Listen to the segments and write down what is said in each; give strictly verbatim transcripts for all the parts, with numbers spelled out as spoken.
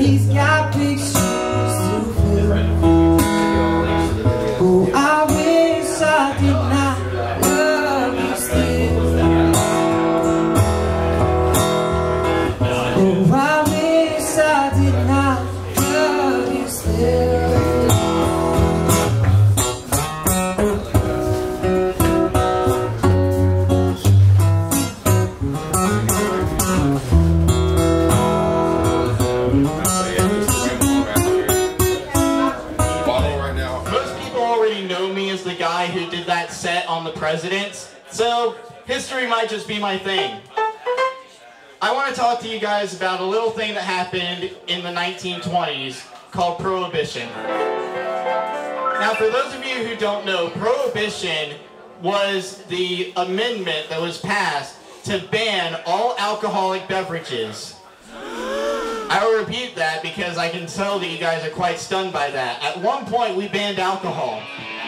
he's got pictures to fill. Oh, I wish I did not love you still. Oh, I wish I did not love you still. The guy who did that set on the presidents, so history might just be my thing. I want to talk to you guys about a little thing that happened in the nineteen twenties called Prohibition. Now, for those of you who don't know, Prohibition was the amendment that was passed to ban all alcoholic beverages. I will repeat that because I can tell that you guys are quite stunned by that. At one point, we banned alcohol.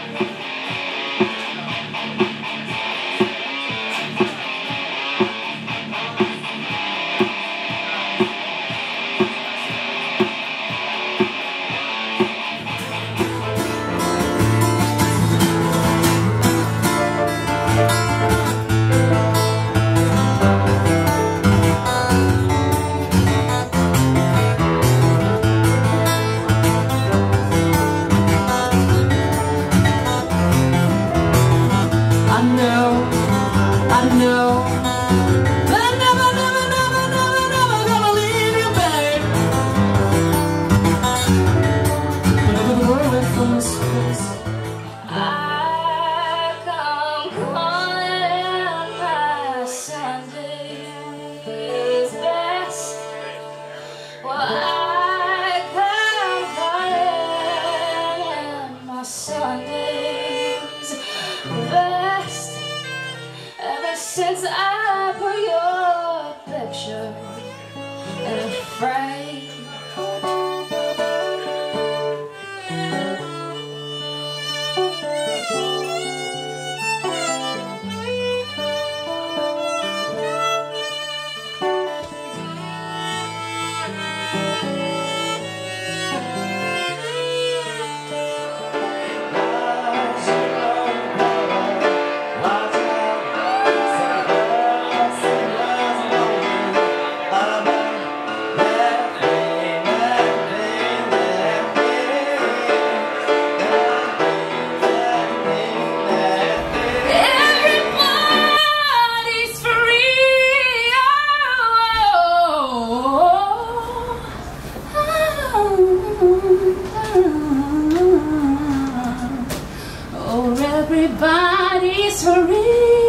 Since I put your picture in a frame, everybody's free.